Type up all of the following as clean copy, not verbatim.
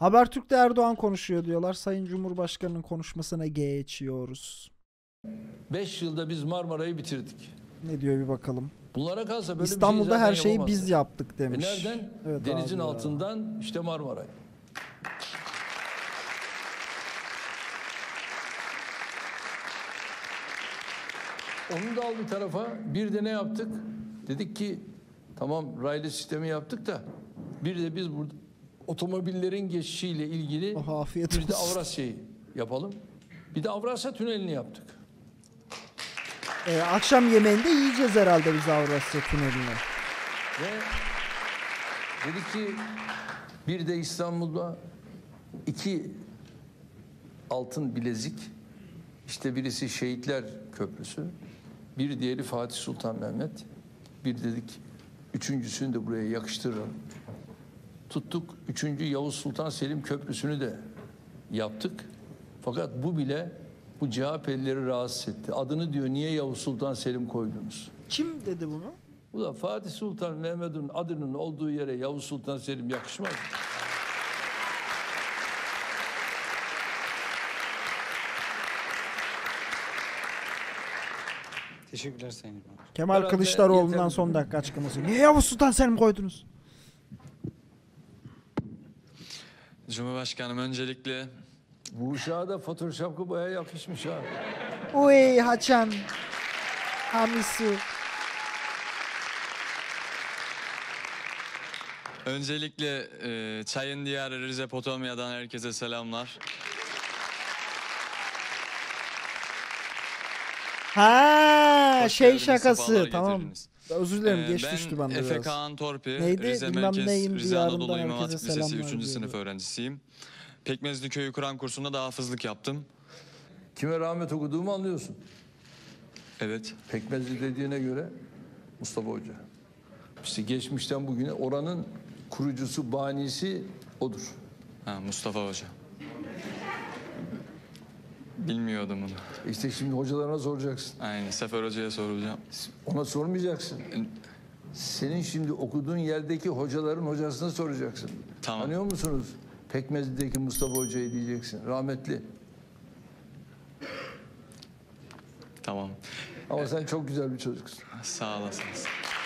Habertürk'te Erdoğan konuşuyor diyorlar. Sayın Cumhurbaşkanı'nın konuşmasına geçiyoruz. 5 yılda biz Marmara'yı bitirdik. Ne diyor bir bakalım. Bunlara kalsa böyle İstanbul'da bir şey her şeyi yapamazlar. biz yaptık demiş. Nereden? Evet, Denizin abi altından işte Marmaray. Onu da al bir tarafa. Bir de ne yaptık? Dedik ki tamam raylı sistemi yaptık da bir de biz burada otomobillerin geçişiyle ilgili afiyet bir de olsun. Avrasya'yı yapalım. Bir de Avrasya Tüneli'ni yaptık. Akşam yemeğinde yiyeceğiz herhalde biz Avrasya Tüneli'ni. Ve dedik ki bir de İstanbul'da 2 altın bilezik, işte birisi Şehitler Köprüsü, bir diğeri Fatih Sultan Mehmet, bir dedik üçüncüsünü de buraya yakıştıralım. Tuttuk 3. Yavuz Sultan Selim Köprüsü'nü de yaptık. Fakat bu bile bu CHP'lileri rahatsız etti. Adını diyor niye Yavuz Sultan Selim koydunuz? Kim dedi bunu? Bu da Fatih Sultan Mehmet'in adının olduğu yere Yavuz Sultan Selim yakışmaz. Teşekkürler Sayın İlhan. Kemal Herhalde Kılıçdaroğlu'ndan yeterli. son dakika açıklaması. Niye Yavuz Sultan Selim koydunuz? Cumhurbaşkanım öncelikle Bu uşağa da Photoshop'u bayağı yakışmış ha. Uy Haçan. Hamisi. öncelikle Çayın Diyarı Rize Potomya'dan herkese selamlar. Ha Hoş şey geldiniz, şakası sefalar tamam. getirdiniz. Özür dilerim geç düştü Ben bende Efe biraz. Kaan Torpi, Neydi? Rize Bilmem Merkez, neyin Rize diyarından Anadolu İmam herkese Hatip Lisesi selamlar 3. diyordu. sınıf öğrencisiyim. Pekmezli Köyü Kur'an kursunda da hafızlık yaptım. Kime rahmet okuduğumu anlıyorsun. Evet. Pekmezli dediğine göre Mustafa Hoca. İşte geçmişten bugüne oranın kurucusu, banisi odur. Ha, Mustafa Hoca. Bilmiyordum bunu. İşte şimdi hocalarına soracaksın. Aynen, Sefer Hoca'ya soracağım. Ona sormayacaksın. Senin şimdi okuduğun yerdeki hocaların hocasına soracaksın. Tamam. Tanıyor musunuz? Pekmezli'deki Mustafa Hoca'yı diyeceksin. Rahmetli. Tamam. Ama sen çok güzel bir çocuksun. Sağ olasınız.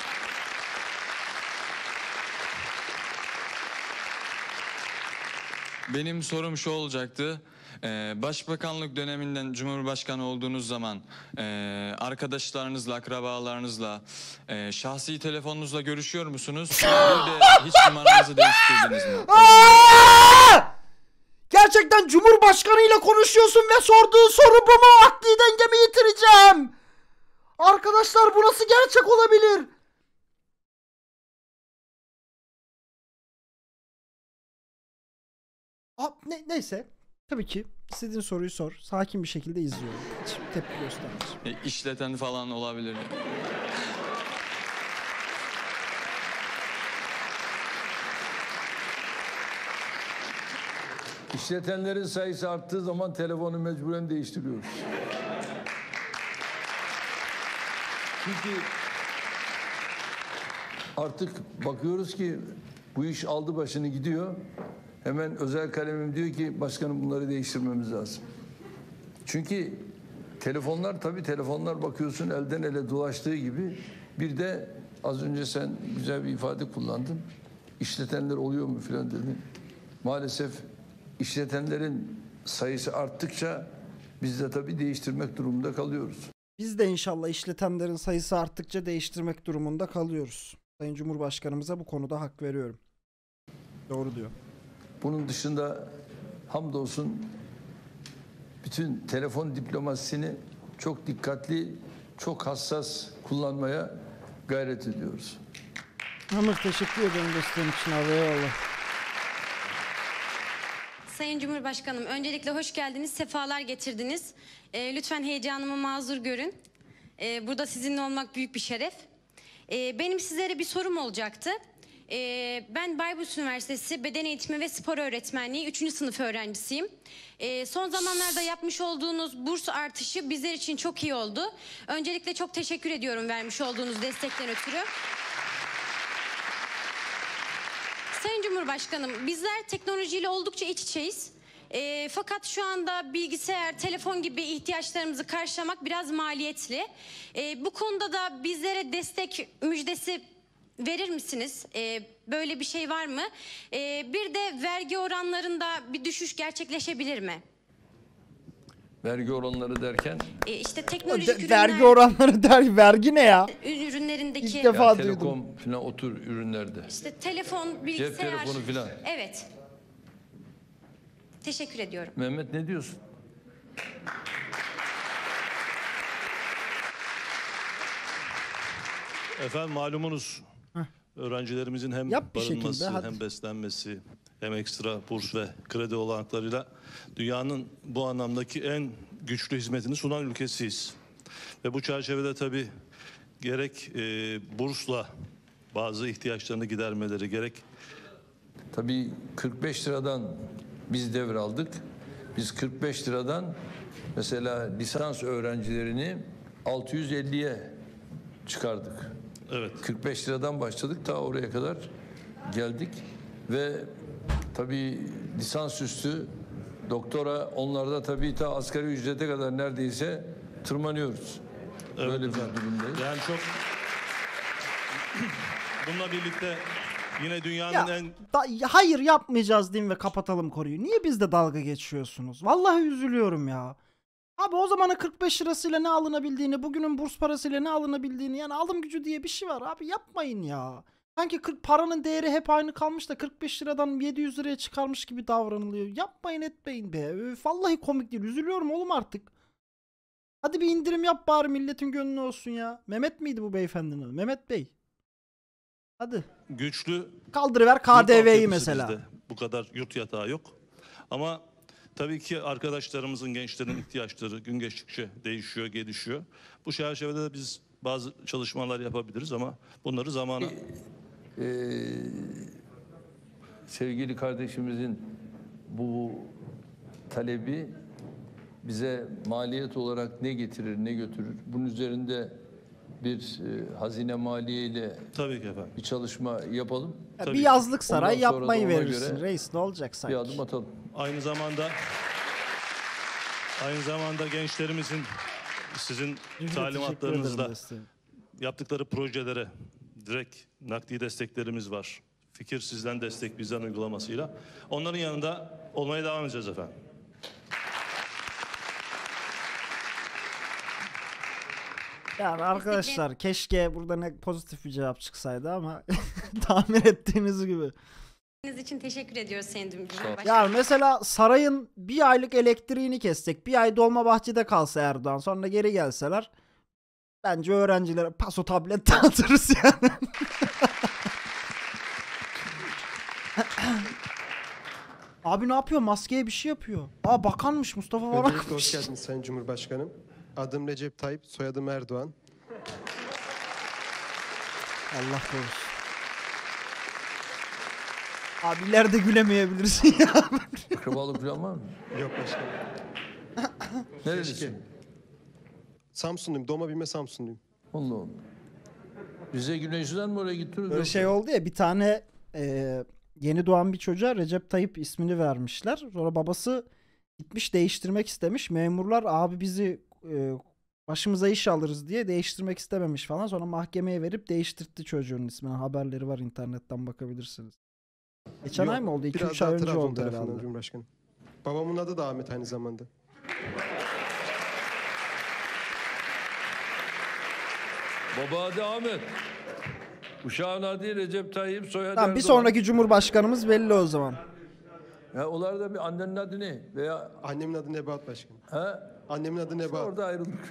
Benim sorum şu olacaktı. Başbakanlık döneminden Cumhurbaşkanı olduğunuz zaman arkadaşlarınızla, akrabalarınızla, şahsi telefonunuzla görüşüyor musunuz? Bir de hiç numaranızı değiştirdiniz mi? Gerçekten Cumhurbaşkanı ile konuşuyorsun ve sorduğu soru bu mu? Akli dengemi yitireceğim. Arkadaşlar bu nasıl gerçek olabilir? Neyse. Tabii ki istediğin soruyu sor. Sakin bir şekilde izliyorum. Hiç tepki göstermeyeceğim. İşleten falan olabilir. İşletenlerin sayısı arttığı zaman telefonu mecburen değiştiriyoruz. Çünkü artık bakıyoruz ki bu iş aldı başını gidiyor. Hemen özel kalemim diyor ki başkanım bunları değiştirmemiz lazım. Çünkü telefonlar tabii telefonlar bakıyorsun elden ele dolaştığı gibi bir de az önce sen güzel bir ifade kullandın. İşletenler oluyor mu filan dedin. Maalesef işletenlerin sayısı arttıkça biz de tabii değiştirmek durumunda kalıyoruz. Biz de inşallah işletenlerin sayısı arttıkça değiştirmek durumunda kalıyoruz. Sayın Cumhurbaşkanımıza bu konuda hak veriyorum. Doğru diyor. Bunun dışında hamdolsun bütün telefon diplomasisini çok dikkatli, çok hassas kullanmaya gayret ediyoruz. Hamur teşekkür ederim desteğin için abi. Eyvallah. Sayın Cumhurbaşkanım, öncelikle hoş geldiniz, sefalar getirdiniz. Lütfen heyecanımı mazur görün. Burada sizinle olmak büyük bir şeref. Benim sizlere bir sorum olacaktı. Ben Bayburt Üniversitesi Beden Eğitimi ve Spor Öğretmenliği 3. sınıf öğrencisiyim. Son zamanlarda yapmış olduğunuz burs artışı bizler için çok iyi oldu. Öncelikle çok teşekkür ediyorum vermiş olduğunuz destekten ötürü. Sayın Cumhurbaşkanım, bizler teknolojiyle oldukça iç içeyiz. Fakat şu anda bilgisayar, telefon gibi ihtiyaçlarımızı karşılamak biraz maliyetli. Bu konuda da bizlere destek müjdesi verir misiniz? Böyle bir şey var mı? Bir de vergi oranlarında bir düşüş gerçekleşebilir mi? Vergi oranları derken İşte teknolojik Vergi oranları der. Vergi ne ya? ürünlerindeki İlk defa ya duydum. telekom falan o tür ürünlerde. işte telefon, bilgisayar. Cep telefonu filan. Evet. Teşekkür ediyorum. Mehmet ne diyorsun? Efendim malumunuz öğrencilerimizin hem Yap bir barınması şekilde, hadi. hem beslenmesi hem ekstra burs ve kredi olanaklarıyla dünyanın bu anlamdaki en güçlü hizmetini sunan ülkesiyiz. Ve bu çerçevede tabii gerek bursla bazı ihtiyaçlarını gidermeleri gerek Tabii 45 liradan biz devraldık. Biz 45 liradan mesela lisans öğrencilerini 650'ye çıkardık. evet 45 liradan başladık, ta oraya kadar geldik ve tabii lisansüstü doktora, onlarda tabii ta asgari ücrete kadar neredeyse tırmanıyoruz. Evet Böyle bir efendim. durumdayız. Yani çok bununla birlikte yine dünyanın Ya, en hayır yapmayacağız diyeyim ve kapatalım konuyu. Niye bizde dalga geçiyorsunuz? Vallahi üzülüyorum ya. Abi o zamanın 45 lirasıyla ne alınabildiğini, bugünün burs parasıyla ne alınabildiğini, yani alım gücü diye bir şey var abi, yapmayın ya. Sanki paranın değeri hep aynı kalmış da 45 liradan 700 liraya çıkarmış gibi davranılıyor. Yapmayın etmeyin be. Öf, vallahi komik değil. Üzülüyorum oğlum artık. Hadi bir indirim yap bari, milletin gönlü olsun ya. Mehmet miydi bu beyefendinin adı? Mehmet Bey. Hadi. güçlü Kaldırıver yurt KDV'yi altyapısı mesela. bizde. Bu kadar yurt yatağı yok. Ama tabii ki arkadaşlarımızın, gençlerin ihtiyaçları gün geçtikçe değişiyor, gelişiyor. Bu çerçevede de biz bazı çalışmalar yapabiliriz ama bunları zamana... Sevgili kardeşimizin bu talebi bize maliyet olarak ne getirir, ne götürür? Bunun üzerinde bir hazine maliye ile Tabii ki efendim. bir çalışma yapalım. Ya Tabii bir ki. yazlık saray Ondan sonra da yapmayı ona verirsin. göre Reis ne olacak Bir sanki? adım atalım. Aynı zamanda gençlerimizin sizin Teşekkür talimatlarınızla ederim desteği. yaptıkları projelere direkt nakdi desteklerimiz var. Fikir sizden, destek bizden uygulamasıyla. Onların yanında olmaya devam edeceğiz efendim. Yani arkadaşlar keşke burada ne pozitif bir cevap çıksaydı ama tahmin ettiğiniz gibi. için teşekkür ediyoruz Sayın Cumhurbaşkanım. Ya mesela sarayın bir aylık elektriğini kessek, bir ay Dolmabahçe'de kalsa Erdoğan, sonra geri gelseler, bence öğrencilere paso tablet dağıtırız yani. Abi ne yapıyor? Maskeye bir şey yapıyor. Aa, bakanmış Mustafa Varank. Öncelikle hoş geldiniz Sayın Cumhurbaşkanım. Adım Recep Tayyip, soyadım Erdoğan. Allah korusun. Abi ileride gülemeyebilirsin ya. Akrabalık falan var mı? Yok başkanım. Nerelisin? Samsunluyum, doğma büyüme Samsunluyum. Allah Allah. Rize Güneşli'den mi oraya gittiniz? Böyle şey oldu ya, bir tane yeni doğan bir çocuğa Recep Tayyip ismini vermişler. Sonra babası gitmiş değiştirmek istemiş. Memurlar abi bizi başımıza iş alırız diye değiştirmek istememiş falan. Sonra mahkemeye verip değiştirtti çocuğun ismini. Haberleri var, internetten bakabilirsiniz. Geçen Yok, ay mı oldu? biraz 2-3 daha ay önce Trabzon oldu tarafından herhalde. Cumhurbaşkanım. Babamın adı da Ahmet aynı zamanda. Baba adı Ahmet. Uşağın adı Recep Tayyip, soyadı Tamam, bir Erdoğan. sonraki cumhurbaşkanımız belli o zaman. Ya, onlar da bir annenin adı ne? Veya Annemin adı Nebahat Başkanım. ha? Annemin adı Nebahat. Orada ayrıldık.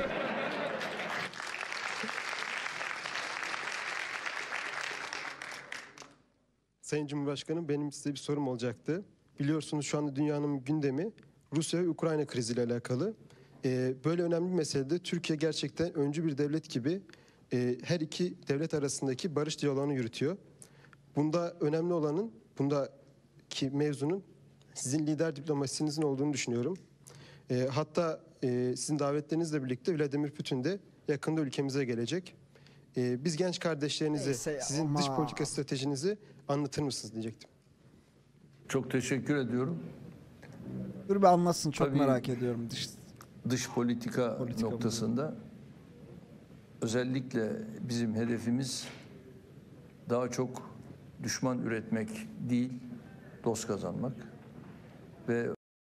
Sayın Cumhurbaşkanım, benim size bir sorum olacaktı. Biliyorsunuz şu anda dünyanın gündemi Rusya ve Ukrayna kriziyle alakalı. Böyle önemli bir meselede Türkiye gerçekten öncü bir devlet gibi her iki devlet arasındaki barış diyaloğunu yürütüyor. Bunda önemli olanın, bundaki mevzunun sizin lider diplomasinizin olduğunu düşünüyorum. Hatta sizin davetlerinizle birlikte Vladimir Putin de yakında ülkemize gelecek. Biz genç kardeşlerinize Neyse ya, sizin dış ama- politika stratejinizi anlatır mısınız diyecektim. Çok teşekkür ediyorum. Dur bir anlatsın, çok Tabii. merak ediyorum. Dış politika noktasında özellikle bizim hedefimiz daha çok düşman üretmek değil, dost kazanmak ve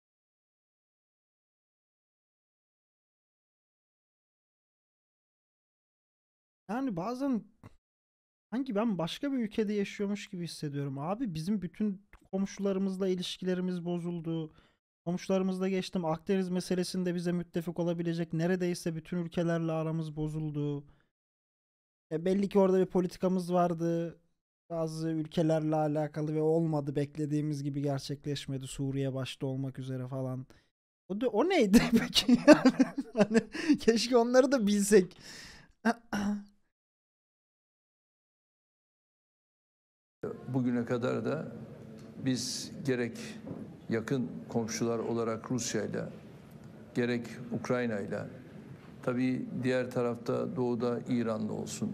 Yani bazen sanki ben başka bir ülkede yaşıyormuş gibi hissediyorum. Abi bizim bütün komşularımızla ilişkilerimiz bozuldu. Komşularımızla geçtim. Akdeniz meselesinde bize müttefik olabilecek neredeyse bütün ülkelerle aramız bozuldu. Belli ki orada bir politikamız vardı. Bazı ülkelerle alakalı ve olmadı. Beklediğimiz gibi gerçekleşmedi. Suriye başta olmak üzere falan. O neydi peki? Hani keşke onları da bilsek. bugüne kadar da biz gerek yakın komşular olarak Rusya'yla, gerek Ukrayna'yla, tabii diğer tarafta doğuda İran'la olsun,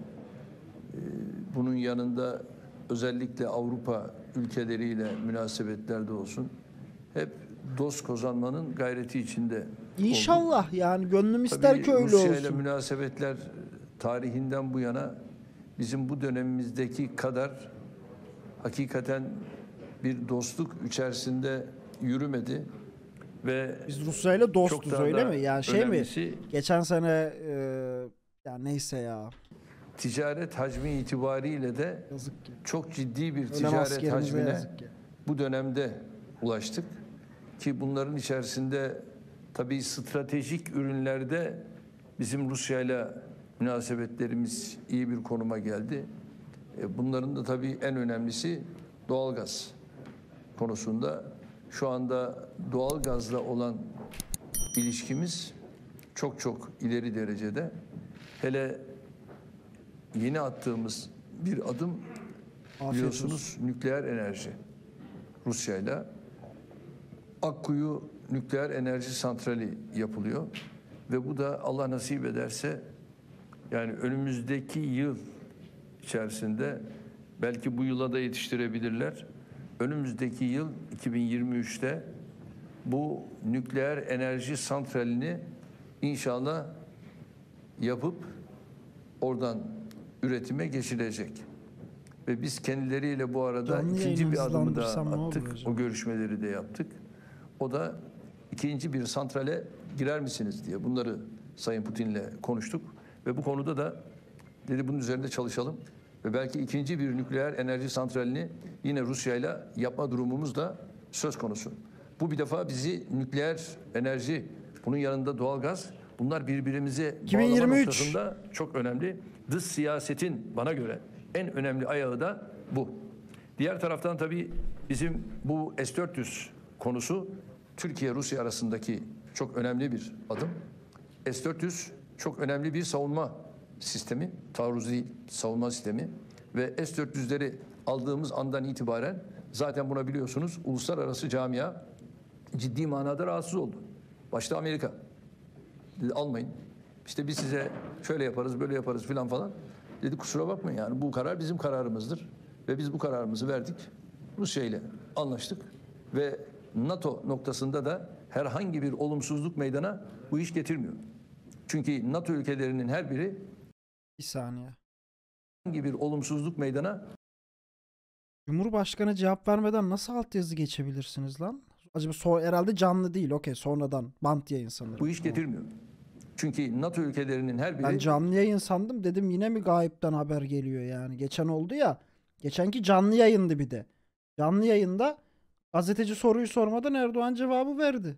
bunun yanında özellikle Avrupa ülkeleriyle münasebetlerde olsun, hep dost kazanmanın gayreti içinde olduk. İnşallah yani gönlüm ister Tabii ki öyle Rusya ile olsun. münasebetler tarihinden bu yana bizim bu dönemimizdeki kadar hakikaten bir dostluk içerisinde yürümedi ve Biz Rusya ile çok dostuz daha öyle da mi? Yani şey mi? önemlisi, Geçen sene ya neyse ya. ticaret hacmi itibariyle de Yazık ki. çok ciddi bir Ölen ticaret askerimize hacmine yazık ki. bu dönemde ulaştık. Ki bunların içerisinde tabii stratejik ürünlerde bizim Rusya'yla münasebetlerimiz iyi bir konuma geldi. Bunların da tabii en önemlisi doğalgaz konusunda. Şu anda doğalgazla olan ilişkimiz çok çok ileri derecede. Hele yeni attığımız bir adım Afiyet biliyorsunuz nükleer enerji. Rusya'yla Akkuyu nükleer enerji santrali yapılıyor ve bu da Allah nasip ederse yani önümüzdeki yıl içerisinde belki bu yıla da yetiştirebilirler. Önümüzdeki yıl 2023'te bu nükleer enerji santralini inşallah yapıp oradan üretime geçilecek. Ve biz kendileriyle bu arada Canlı ikinci yayını bir adımı da hızlandırsam ne olur attık. acaba? O görüşmeleri de yaptık. O da ikinci bir santrale girer misiniz diye bunları Sayın Putin'le konuştuk. Ve bu konuda da dedi bunun üzerinde çalışalım. Ve belki ikinci bir nükleer enerji santralini yine Rusya'yla yapma durumumuz da söz konusu. Bu bir defa bizi nükleer enerji, bunun yanında doğalgaz, bunlar birbirimize bağlama 2023. noktasında çok önemli. Dış siyasetin bana göre en önemli ayağı da bu. Diğer taraftan tabii bizim bu S-400 konusu Türkiye-Rusya arasındaki çok önemli bir adım. S-400 çok önemli bir savunma sistemi, taarruz değil, savunma sistemi ve S-400'leri aldığımız andan itibaren zaten buna biliyorsunuz uluslararası camia ciddi manada rahatsız oldu. Başta Amerika. Dedi, almayın. İşte biz size şöyle yaparız, böyle yaparız filan falan. Dedi kusura bakmayın yani bu karar bizim kararımızdır. Ve biz bu kararımızı verdik. Rusya ile anlaştık. Ve NATO noktasında da herhangi bir olumsuzluk meydana bu iş getirmiyor. Çünkü NATO ülkelerinin her biri Bir saniye. herhangi bir olumsuzluk meydana Cumhurbaşkanı cevap vermeden nasıl altyazı geçebilirsiniz lan? Acaba herhalde canlı değil. Okey, sonradan bant yayın sanırım. bu iş Tamam. getirmiyor. Çünkü NATO ülkelerinin her biri Ben canlı yayın sandım, dedim yine mi gayipten haber geliyor yani. Geçen oldu ya. Geçenki canlı yayındı bir de. Canlı yayında gazeteci soruyu sormadan Erdoğan cevabı verdi.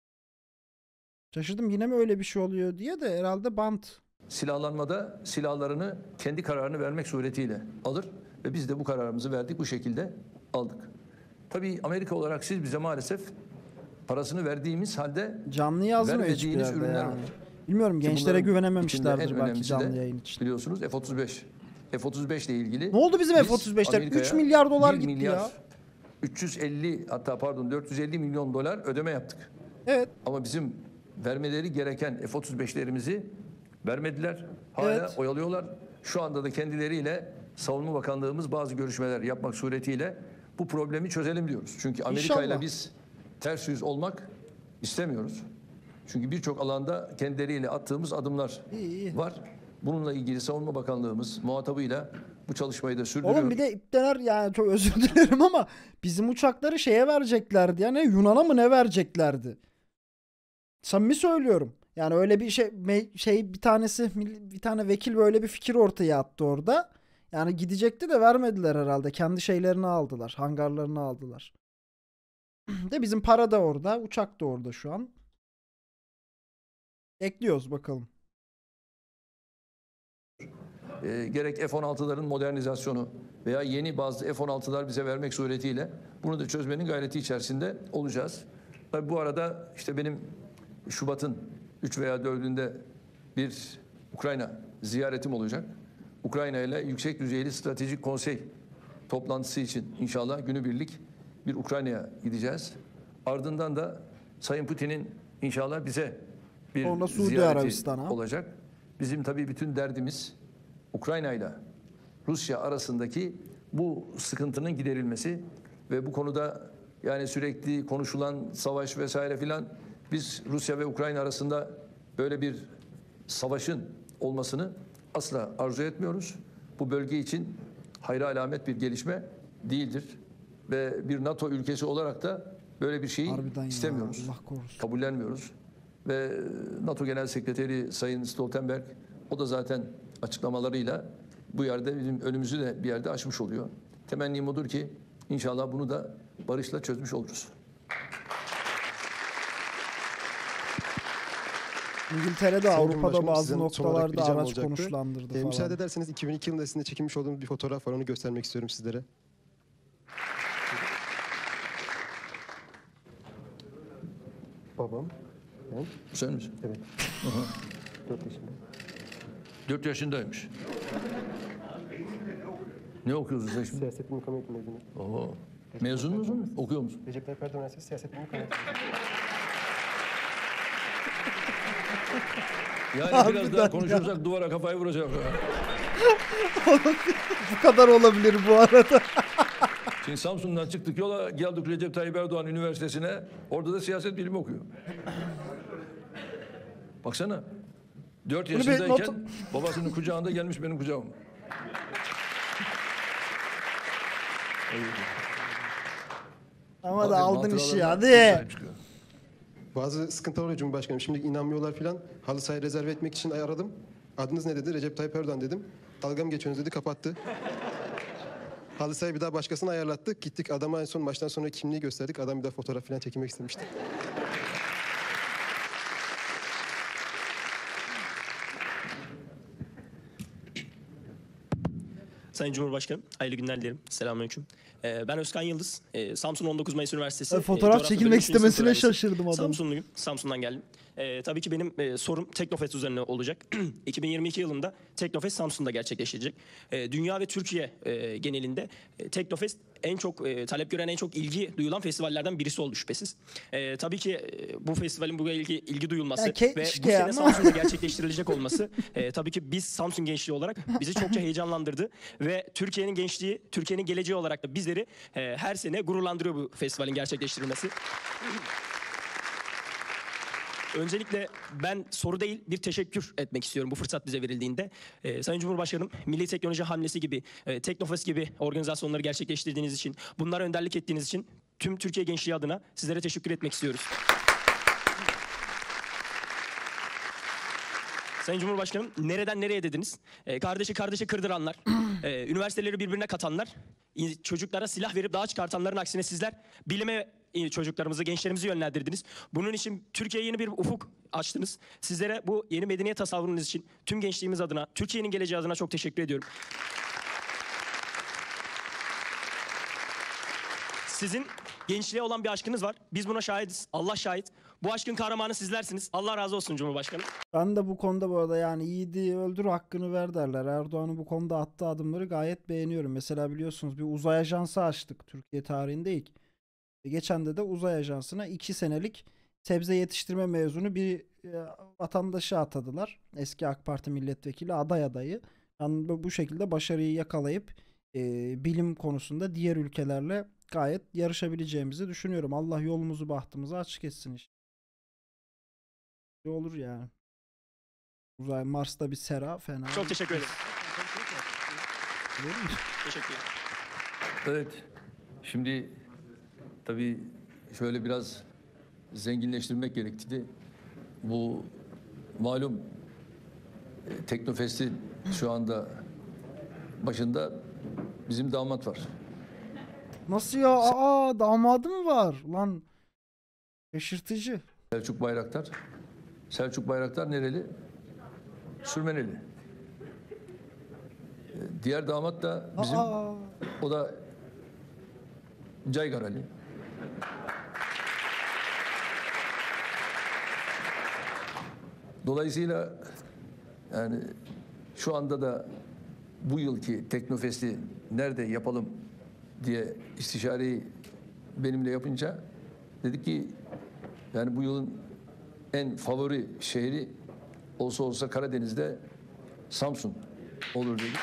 Şaşırdım yine mi öyle bir şey oluyor diye, de herhalde bant. silahlanmada silahlarını kendi kararını vermek suretiyle alır ve biz de bu kararımızı verdik, bu şekilde aldık. Tabii Amerika olarak siz bize maalesef parasını verdiğimiz halde Canlı yazmıyor hiçbir vermediğiniz yerde ürünler yani. var. Bilmiyorum, Ki gençlere bunların güvenememişlerdir içinde en belki önemlisi canlı de yayın için. biliyorsunuz F-35. F-35 ile ilgili Ne oldu bizim biz F-35'ler? Amerika'ya 3 milyar dolar 1 gitti milyar ya. 350 hatta pardon 450 milyon dolar ödeme yaptık. Evet. Ama bizim vermeleri gereken F-35'lerimizi vermediler. Hala Evet. oyalıyorlar. Şu anda da kendileriyle Savunma Bakanlığımız bazı görüşmeler yapmak suretiyle bu problemi çözelim diyoruz. Çünkü Amerika ile İnşallah. biz ters yüz olmak istemiyoruz. Çünkü birçok alanda kendileriyle attığımız adımlar İyi. var. Bununla ilgili Savunma Bakanlığımız muhatabıyla bu çalışmayı da sürdürüyor. Oğlum bir de ipteler, yani çok özür dilerim ama bizim uçakları şeye vereceklerdi. Yani Yunan'a mı ne vereceklerdi? Samimi söylüyorum. Yani öyle bir bir tane vekil böyle bir fikir ortaya attı orada. Yani gidecekti de vermediler herhalde. Kendi şeylerini aldılar. Hangarlarını aldılar. De bizim para da orada. Uçak da orada şu an. Bekliyoruz bakalım. Gerek F-16'ların modernizasyonu veya yeni bazı F-16'lar bize vermek suretiyle bunu da çözmenin gayreti içerisinde olacağız. Tabii bu arada işte benim Şubat'ın 3 veya 4'ünde bir Ukrayna ziyaretim olacak. Ukrayna ile yüksek düzeyli stratejik konsey toplantısı için inşallah günübirlik bir Ukrayna'ya gideceğiz. Ardından da Sayın Putin'in inşallah bize bir Sonra Suudi ziyareti Arabistan'a olacak. Bizim tabii bütün derdimiz Ukrayna ile Rusya arasındaki bu sıkıntının giderilmesi ve bu konuda yani sürekli konuşulan savaş vesaire filan, biz Rusya ve Ukrayna arasında böyle bir savaşın olmasını asla arzu etmiyoruz. Bu bölge için hayra alamet bir gelişme değildir. Ve bir NATO ülkesi olarak da böyle bir şeyi harbiden ya, istemiyoruz. Allah korusun. Kabullenmiyoruz. Ve NATO Genel Sekreteri Sayın Stoltenberg, o da zaten açıklamalarıyla bu yerde bizim önümüzü de bir yerde açmış oluyor. Temennim odur ki inşallah bunu da barışla çözmüş oluruz. İngiltere'de, Sayın Avrupa'da Cumhurbaşkanım, bazı sizden son olarak bir noktalarda ricam araç olacaktı. konuşlandırdı falan. Müsaade ederseniz 2002 yılında sizinle çekilmiş olduğum bir fotoğraf var. Onu göstermek istiyorum sizlere. Babam. Ben. Sen misin? Evet. 4 yaşında. 4 yaşındaymış. Ne okuyorsun sen şimdi? Siyaset bilimi kamu eğitimi mezunu. Oho. Mezun musun? Okuyor musun? Recep Tayyip Erdoğan Üniversitesi Siyaset bilimi kamu eğitimi. Yani biraz daha konuşursak duvara kafayı vuracak. Bu kadar olabilir bu arada. Şimdi Samsun'dan çıktık yola, geldik Recep Tayyip Erdoğan Üniversitesi'ne. Orada da siyaset bilimi okuyor. Baksana. 4 Bunu bir yaşındayken babasının kucağında gelmiş benim kucağıma. Ama da Bakın, aldın işi hatıralarına hadi. sahip çıkıyor. Bazı sıkıntılar oluyor Cumhurbaşkanım. Şimdi inanmıyorlar filan. Halı sahayı rezerve etmek için aradım. Adınız ne dedi? Recep Tayyip Erdoğan dedim. Dalga mı geçiyorsunuz dedi, kapattı. Halı sahayı bir daha başkasına ayarlattık. Gittik adama en son maçtan sonra kimliği gösterdik. Adam bir daha fotoğraf filan çekilmek istemişti. Sayın Cumhurbaşkanım, hayırlı günler dilerim. Selamünaleyküm. Ben Özkan Yıldız. Samsun 19 Mayıs Üniversitesi. Fotoğraf Coğrafya çekilmek Bölümü üçüncü sınıf istemesine öğrencisi. şaşırdım adam. Samsunluyum. Samsun'dan geldim. Tabii ki benim sorum Teknofest üzerine olacak. 2022 yılında Teknofest Samsun'da gerçekleşecek. Dünya ve Türkiye genelinde Teknofest en çok talep gören, en çok ilgi duyulan festivallerden birisi oldu şüphesiz. Tabii ki bu festivalin bu ilgi duyulması Ya ve bu keşke sene ama. Samsun'da gerçekleştirilecek olması tabii ki biz Samsun gençliği olarak bizi çokça heyecanlandırdı ve Türkiye'nin gençliği, Türkiye'nin geleceği olarak da bizleri her sene gururlandırıyor bu festivalin gerçekleştirilmesi. Öncelikle ben soru değil bir teşekkür etmek istiyorum bu fırsat bize verildiğinde. Sayın Cumhurbaşkanım, Milli Teknoloji Hamlesi gibi, Teknofest gibi organizasyonları gerçekleştirdiğiniz için, bunlara önderlik ettiğiniz için tüm Türkiye gençliği adına sizlere teşekkür etmek istiyoruz. Sayın Cumhurbaşkanım, nereden nereye dediniz? Kardeşi kardeşe kırdıranlar, üniversiteleri birbirine katanlar, çocuklara silah verip dağa çıkartanların aksine sizler bilime çocuklarımızı, gençlerimizi yönlendirdiniz. Bunun için Türkiye'ye yeni bir ufuk açtınız. Sizlere bu yeni medeniyet tasavvurunuz için tüm gençliğimiz adına, Türkiye'nin geleceği adına çok teşekkür ediyorum. Sizin gençliğe olan bir aşkınız var. Biz buna şahidiz. Allah şahit. Bu aşkın kahramanı sizlersiniz. Allah razı olsun Cumhurbaşkanım. Ben de bu konuda bu arada yani yiğidi öldür hakkını ver derler. Erdoğan'ın bu konuda attığı adımları gayet beğeniyorum. Mesela biliyorsunuz bir uzay ajansı açtık Türkiye tarihinde ilk. Geçen de uzay ajansına 2 senelik sebze yetiştirme mezunu bir vatandaşı atadılar. Eski AK Parti milletvekili aday adayı. Ben bu şekilde başarıyı yakalayıp bilim konusunda diğer ülkelerle gayet yarışabileceğimizi düşünüyorum. Allah yolumuzu bahtımızı açık etsin işte. Olur yani. Uzay Mars'ta bir sera fena. Çok teşekkür ederim. Değil mi? Teşekkür ederim. Evet. Şimdi tabii şöyle biraz zenginleştirmek gerekti. Bu malum Teknofest'in şu anda başında bizim damat var. Nasıl ya? Aa, damadı mı var? Lan şaşırtıcı. Selçuk Bayraktar. Selçuk Bayraktar nereli? Sürmeneli. Diğer damat da bizim, Aa, o da Caygarali. Dolayısıyla yani şu anda da bu yılki Teknofest'i nerede yapalım diye istişareyi benimle yapınca dedik ki yani bu yılın en favori şehri olsa olsa Karadeniz'de Samsun olur dedik.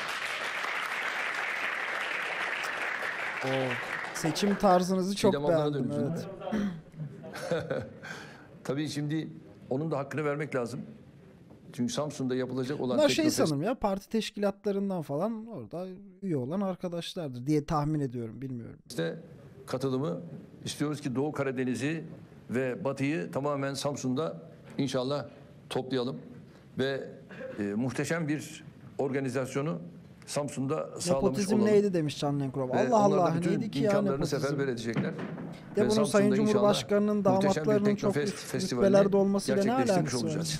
o seçim tarzınızı çok Çiğdem ablana beğendim. dönüyoruz, Evet. Tabii şimdi onun da hakkını vermek lazım. Çünkü Samsun'da yapılacak olan Bunlar Teknofest sanırım ya, parti teşkilatlarından falan orada üye olan arkadaşlardır diye tahmin ediyorum, bilmiyorum. İşte katılımı istiyoruz ki Doğu Karadeniz'i ve Batı'yı tamamen Samsun'da inşallah toplayalım ve muhteşem bir organizasyonu Samsun'da sağlamış Nepotizm olalım. neydi demiş Can Lenkurov. Ve Allah onlar da Allah, bütün neydi ki ya imkanlarını nepotizm. seferber edecekler. De Ve bunun Sayın Samsun'da inşallah Cumhurbaşkanı'nın muhteşem bir damatlarının çok Teknofest üst festivalini rütbelerde olmasıyla ne gerçekleştirmiş alakası var? olacağız.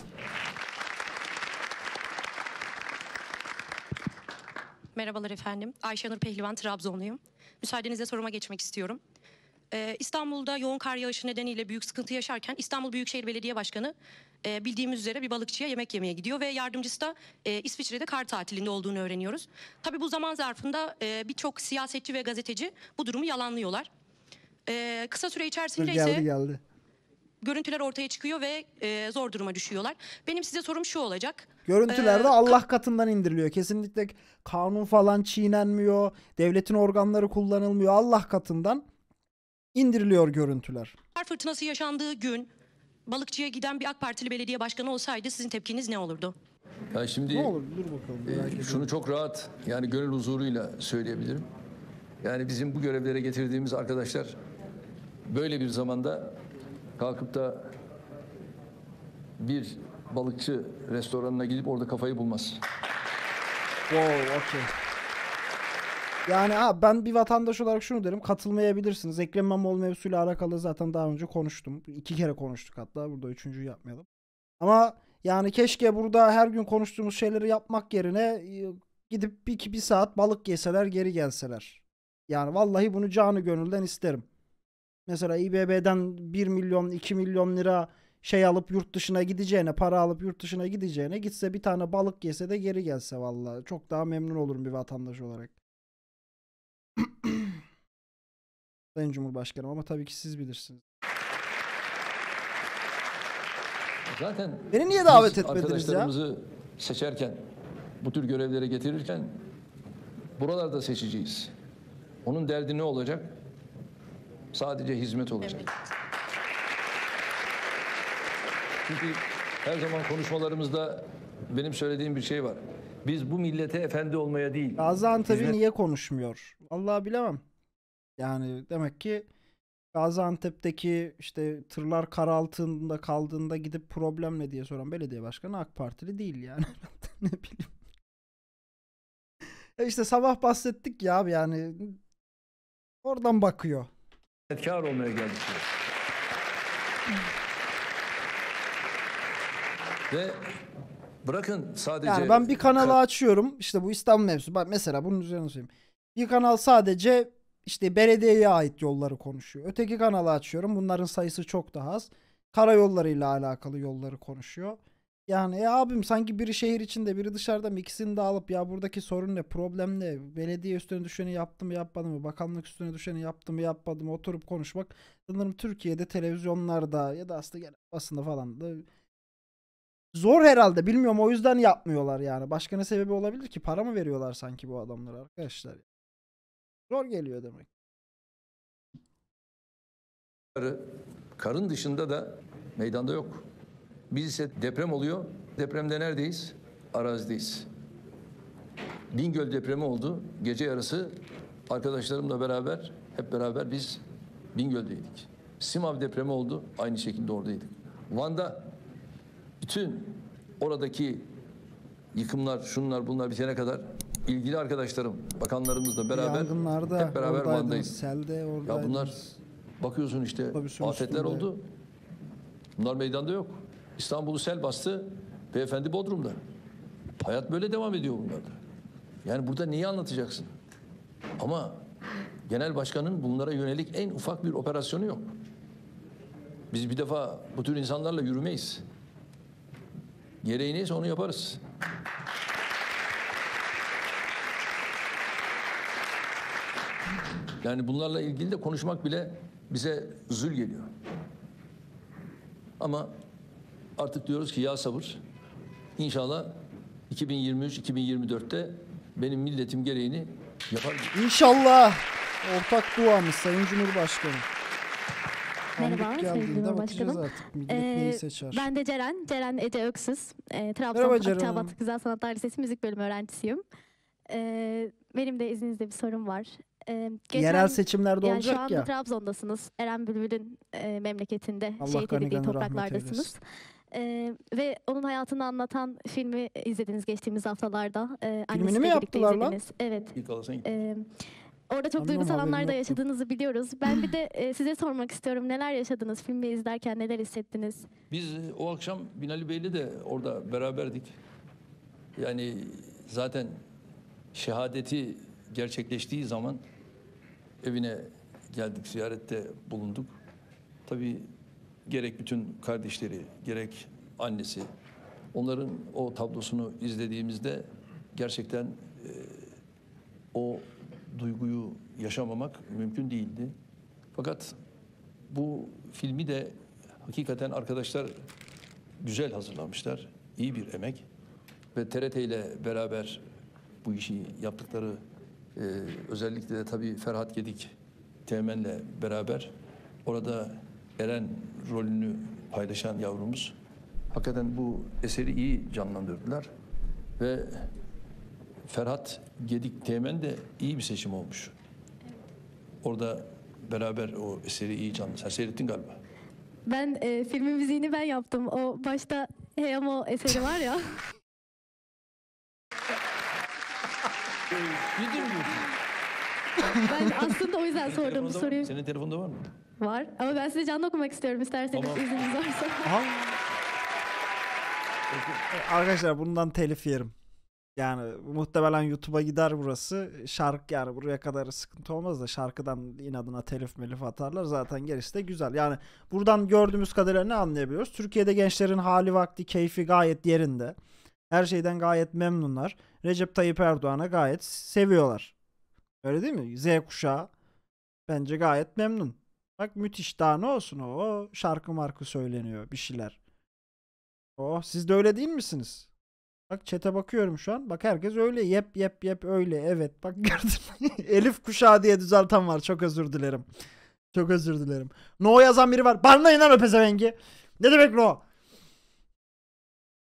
Merhabalar efendim. Ayşenur Pehlivan, Trabzonluyum. Müsaadenizle soruma geçmek istiyorum. İstanbul'da yoğun kar yağışı nedeniyle büyük sıkıntı yaşarken İstanbul Büyükşehir Belediye Başkanı bildiğimiz üzere bir balıkçıya yemek yemeye gidiyor ve yardımcısı da İsviçre'de kar tatilinde olduğunu öğreniyoruz. Tabii bu zaman zarfında birçok siyasetçi ve gazeteci bu durumu yalanlıyorlar. Kısa süre içerisinde ise Geldi. görüntüler ortaya çıkıyor ve zor duruma düşüyorlar. Benim size sorum şu olacak. Görüntülerde Allah katından indiriliyor. Kesinlikle kanun falan çiğnenmiyor. Devletin organları kullanılmıyor. Allah katından indiriliyor görüntüler. Kar fırtınası yaşandığı gün balıkçıya giden bir AK Partili belediye başkanı olsaydı sizin tepkiniz ne olurdu? Yani şimdi Ne olur dur bakalım. Merak ediyorum. şunu çok rahat yani gönül huzuruyla söyleyebilirim. Yani bizim bu görevlere getirdiğimiz arkadaşlar böyle bir zamanda kalkıp da bir balıkçı restoranına gidip orada kafayı bulmaz. Wow, okey. Yani ben bir vatandaş olarak şunu derim. Katılmayabilirsiniz. Ekrem İmamoğlu mevzusuyla alakalı zaten daha önce konuştum. 2 kere konuştuk hatta. Burada 3.'yü yapmayalım. Ama yani keşke burada her gün konuştuğumuz şeyleri yapmak yerine gidip bir saat balık yeseler, geri gelseler. Yani vallahi bunu canı gönülden isterim. Mesela İBB'den 1 milyon 2 milyon lira alıp yurt dışına gideceğine, para alıp yurt dışına gideceğine gitse bir tane balık yese de geri gelse vallahi. Çok daha memnun olurum bir vatandaş olarak. Sayın Cumhurbaşkanım, ama tabii ki siz bilirsiniz. Zaten Beni niye davet biz etmediniz ya? arkadaşlarımızı seçerken, bu tür görevlere getirirken buralarda seçeceğiz. Onun derdi ne olacak? Sadece hizmet olacak. Evet. Çünkü her zaman konuşmalarımızda benim söylediğim bir şey var. Biz bu millete efendi olmaya değil. Gaziantep'i hizmet- niye konuşmuyor? Vallahi bilemem. Yani demek ki Gaziantep'teki işte tırlar kar altında kaldığında gidip problem ne diye soran belediye başkanı AK Partili değil yani. Ne bileyim. İşte sabah bahsettik ya abi, yani oradan bakıyor. Hizmetkar olmaya geldik. Ve bırakın sadece... Yani ben bir kanalı açıyorum. İşte bu İstanbul mevzusu. Bak mesela bunun üzerine söyleyeyim. Bir kanal sadece işte belediyeye ait yolları konuşuyor. Öteki kanalı açıyorum. Bunların sayısı çok daha az. Karayollarıyla alakalı yolları konuşuyor. Yani abim sanki biri şehir içinde biri dışarıda mı, ikisini de alıp ya buradaki sorun ne, problem ne, belediye üstüne düşeni yaptı mı yapmadı mı, bakanlık üstüne düşeni yaptı mı yapmadı mı oturup konuşmak sanırım Türkiye'de televizyonlarda ya da aslında genel basında falan da Zor herhalde. Bilmiyorum, o yüzden yapmıyorlar yani. Başka ne sebebi olabilir ki? Para mı veriyorlar sanki bu adamlara arkadaşlar? Zor geliyor demek. Karın dışında da meydanda yok. Biz ise deprem oluyor. Depremde neredeyiz? Arazideyiz. Bingöl depremi oldu. Gece yarısı arkadaşlarımla beraber, hep beraber biz Bingöl'deydik. Simav depremi oldu. Aynı şekilde oradaydık. Van'da bütün oradaki yıkımlar, şunlar bunlar bitene kadar ilgili arkadaşlarım, bakanlarımızla beraber Yangınlarda hep beraber oradaydınız, Van'daydık. selde oradaydınız. Ya bunlar bakıyorsun işte Otobüsün afetler üstünde. oldu. Bunlar meydanda yok. İstanbul'u sel bastı. Beyefendi Bodrum'da. Hayat böyle devam ediyor bunlarda. Yani burada neyi anlatacaksın? Ama genel başkanın bunlara yönelik en ufak bir operasyonu yok. Biz bir defa bu tür insanlarla yürümeyiz. Gereği neyse onu yaparız. Yani bunlarla ilgili de konuşmak bile bize zul geliyor. Ama artık diyoruz ki ya sabır. İnşallah 2023-2024'te benim milletim gereğini yapar. İnşallah. Ortak duamız Sayın Cumhurbaşkanı. Merhaba Sandık Sayın geldiğinde Cumhurbaşkanım. bakacağız artık. Millet neyi seçer. Ben de Ceren Ece Öksüz. Merhaba Trabzon Ceren Akçabat Hanım. Güzel Sanatlar Lisesi müzik bölümü öğrencisiyim. Benim de izninizle bir sorum var. Yerel seçimlerde yani şu olacak anda ya. Trabzon'dasınız. Eren Bülbül'ün memleketinde, Allah şehit gani edildiği gani rahmet topraklardasınız. Ve onun hayatını anlatan filmi izlediniz geçtiğimiz haftalarda. Filmini Annesiyle mi birlikte yaptılar lan? izlediniz. Evet. İlk alasın. Orada çok Anladım, duygusal haberim anlar da yoktu. yaşadığınızı biliyoruz. Ben bir de size sormak istiyorum. Neler yaşadınız? Filmi izlerken neler hissettiniz? Biz o akşam Binali Bey'le de orada beraberdik. Yani zaten şehadeti gerçekleştiği zaman evine geldik, ziyarette bulunduk. Tabii gerek bütün kardeşleri, gerek annesi, onların o tablosunu izlediğimizde gerçekten o duyguyu yaşamamak mümkün değildi. Fakat bu filmi de hakikaten arkadaşlar güzel hazırlamışlar. İyi bir emek. Ve TRT ile beraber bu işi yaptıkları özellikle de tabii Ferhat Gedik Teğmen'le beraber orada Eren rolünü paylaşan yavrumuz hakikaten bu eseri iyi canlandırdılar. Ve Ferhat Gedik Teğmen de iyi bir seçim olmuş. Orada beraber o eseri iyi canlandırdı. Sen seyrettin galiba. Ben filmin müziğini ben yaptım. O başta Heyamo eseri var ya. Ciddi mi diyorsun? Ben aslında o yüzden sordum bu soruyu. Senin telefonda var mı? Var. Ama ben size canlı okumak istiyorum isterseniz, Tamam. izniniz varsa. Aha. Arkadaşlar bundan telif yerim. Yani muhtemelen YouTube'a gider burası. Şarkı yani buraya kadar sıkıntı olmaz da şarkıdan inadına telif melif atarlar. Zaten gerisi de güzel. Yani buradan gördüğümüz kadarıyla ne anlayabiliyoruz? Türkiye'de gençlerin hali vakti keyfi gayet yerinde. Her şeyden gayet memnunlar. Recep Tayyip Erdoğan'ı gayet seviyorlar. Öyle değil mi? Z kuşağı bence gayet memnun. Bak müthiş, daha ne olsun o şarkı markı söyleniyor bir şeyler. Siz de öyle değil misiniz? Bak chat'e bakıyorum şu an. Bak herkes öyle. Yep öyle. Evet bak gördün mü? Elif kuşağı diye düzelten var. Çok özür dilerim. Çok özür dilerim. No yazan biri var. Banlayın lan o pezevengi. Ne demek no?